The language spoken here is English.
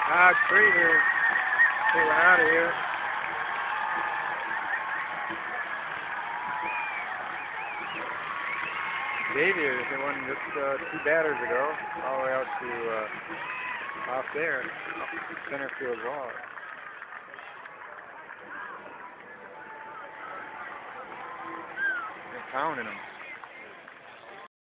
Ah, tree here. They went out of here. Xavier, they won just 2 batters ago, all the way out to off there, center field wall. They're pounding them.